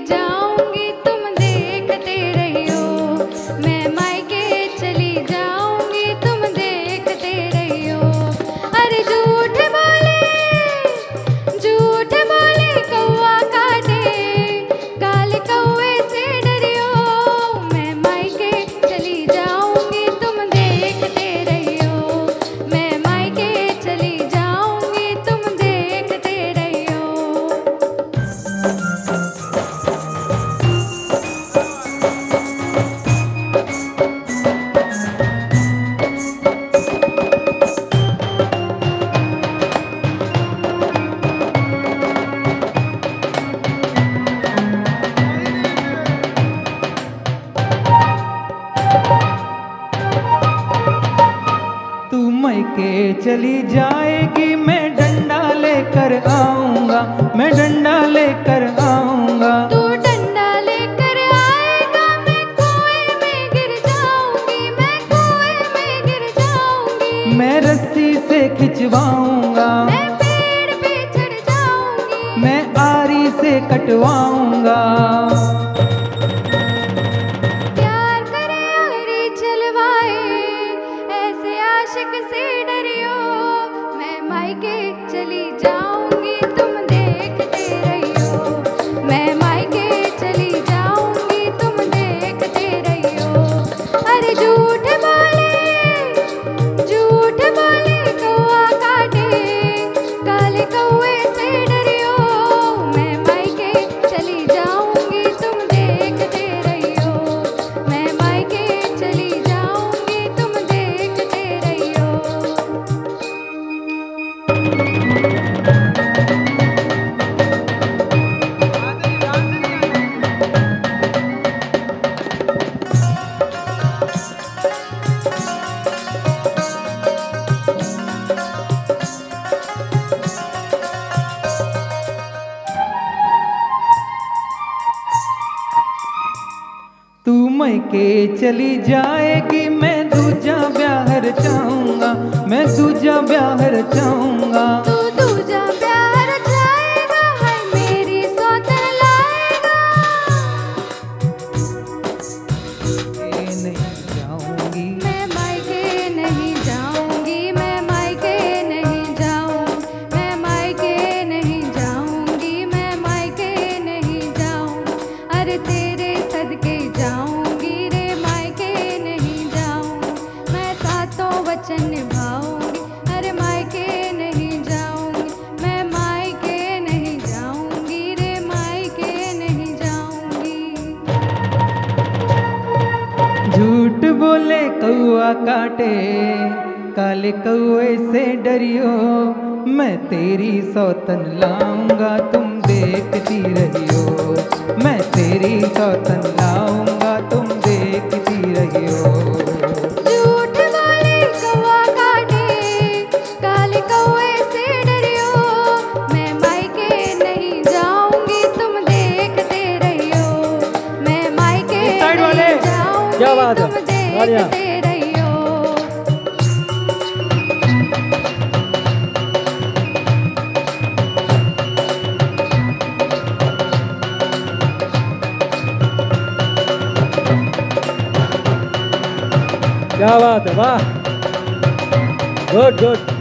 जाऊंगी तुम देखते रहियो, मैं मायके चली जाऊंगी तुम देखते रहियो। अरे झूठ बोले कौआ काटे, काले कौए से डरियो, मैं मायके चली जाऊंगी तुम देखते रहियो, मैं मायके चली जाऊंगी तुम देखते रहियो। तू मायके चली जाएगी, मैं डंडा लेकर आऊंगा, मैं डंडा लेकर आऊंगा। तू डंडा लेकर आएगा, मैं कुएं में गिर जाऊंगी, मैं कुएं में गिर जाऊंगी। मैं रस्सी से खिंचवाऊंगा, मैं पेड़ पे चढ़ जाऊंगी, मैं आरी से कटवाऊंगा। प्यार करे आरी चलवाए, ऐसे आशिक से डरियो, मैं मायके चली जाऊंगी तुम देखते रहियो, मैं मायके चली जाऊंगी तुम देखते रहियो। अरे झूठ बोले कौआ काटे, काले कौए से डरियो, मैं मायके चली जाऊंगी तुम देखते रहियो, मैं मायके चली जाऊंगी तुम देखते रहियो। तू मायके चली जाएगी, मैं दूजा ब्याह रचाऊंगा, मैं दूजा ब्याह रचाऊंगा। तू दूजा प्यार जाएगा, है मेरी सौतन लाएगा, ये नहीं जाऊंगी, मैं मायके नहीं जाऊंगी, मैं मायके नहीं जाऊं, मैं मायके नहीं जाऊंगी, मैं मायके नहीं जाऊं। अरे तेरे सदके जाऊंगी रे, मायके नहीं जाऊं, मैं सातों वचन निभाऊंगी। अरे मायके नहीं जाऊंगी, मैं मायके नहीं जाऊंगी रे, मायके नहीं जाऊंगी। झूठ बोले कौआ काटे, काले कौए से डरियो, मैं तेरी सौतन लाऊंगा तुम देखती रहियो, मैं तेरी सौतन लाऊंगा तुम देखती रहियो। झूठ बोले कौआ काटे, काले कौए से डरियो, मैं मायके नहीं जाऊंगी तुम देखते रहियो, मैं मायके साइड वाले, नहीं जाऊंगी क्या बात है? तुम बढ़िया। देखते रहियो। क्या बात है, वाह, गुड गुड।